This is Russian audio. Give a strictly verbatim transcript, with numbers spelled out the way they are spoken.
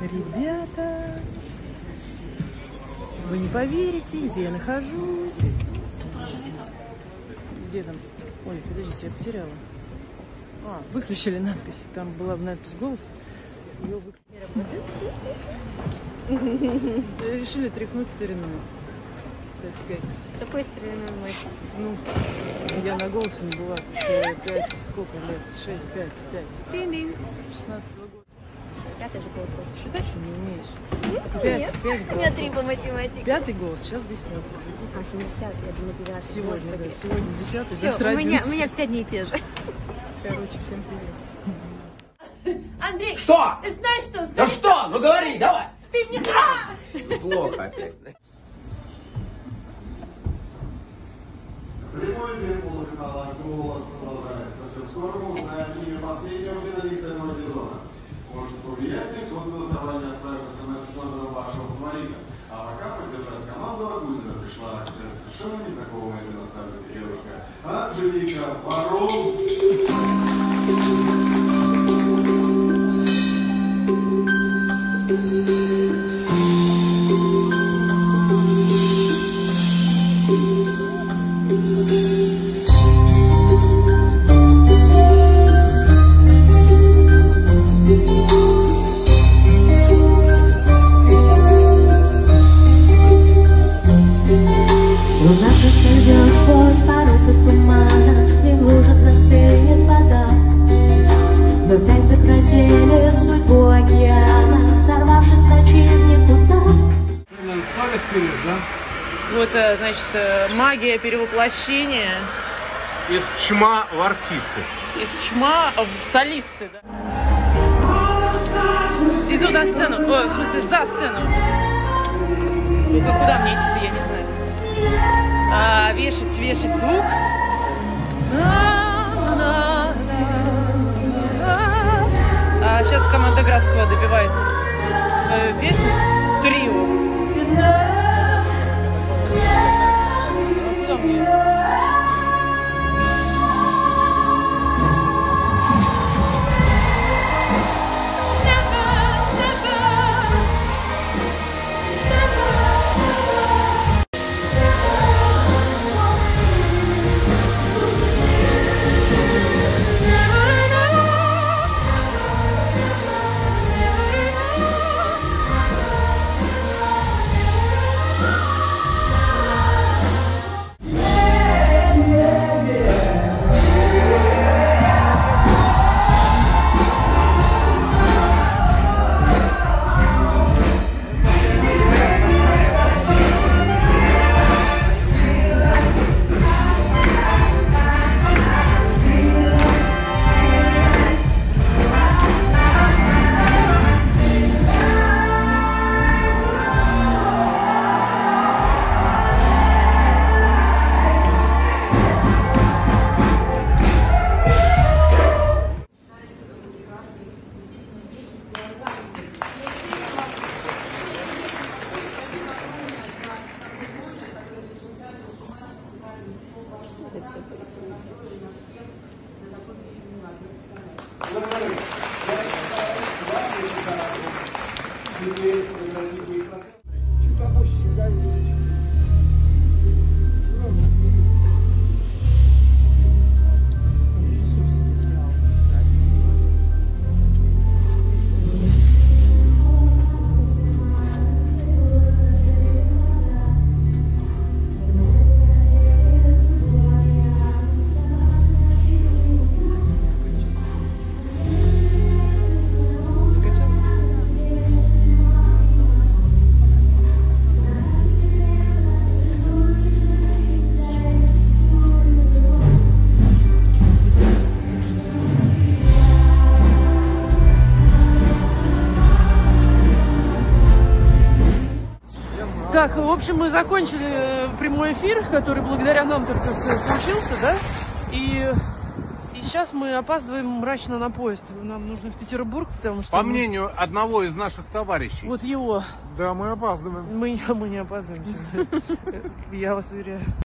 Ребята, вы не поверите, где я нахожусь. Где там? Ой, подождите, я потеряла. А, выключили надпись. Там была надпись «Голос». Ее выключили. Решили тряхнуть стариной, так сказать. Какой стариной мой? Ну, я на «Голосе не была. Пять, сколько лет? Шесть, пять, пять. шестнадцатого года. Пятый же голос был. Считать, что не умеешь. Пять, Нет, пять у меня голосов. три по математике. Пятый голос, сейчас десятый. А, семьдесят, я думаю, девятый. Сегодня, Господи. да, сегодня десятый, Все, завтра у меня, у одиннадцатый. меня все одни и те же. Короче, всем привет. Андрей, что? Ты знаешь что? Да что? Ну говори, давай. Ты не прав. Плохо опять. Прямой эфир полуфинала «Голос» продолжается. Совсем скоро мы узнаем имя последнего финалиста этого сезона. Сможет повлиять на исход голосования, отправив смс с номером вашего фаворита. А пока поддержать команду Аргузина пришла совершенно незнакомая для наставника девушка Анжелика Варум. Луна ждет сквозь породу тумана, и в лужах застынет вода. Вновь айсберг разделит судьбу океана, сорвавшись в ночи никуда. Ставишь вперед, да? Вот, значит, магия перевоплощения. Из чма в артисты. Из чма в солисты, да. Иду на сцену, о, в смысле, за сцену. Ну-ка, куда мне идти-то, я не знаю. А, вешать, вешать звук. А сейчас команда Градского добивает свою песню. Трио. Куда мне? Так, в общем, мы закончили прямой эфир, который благодаря нам только случился, да? И, и сейчас мы опаздываем мрачно на поезд. Нам нужно в Петербург, потому что... По мы... мнению одного из наших товарищей. Вот его. Да, мы опаздываем. Мы, мы не опаздываем. Я вас уверяю.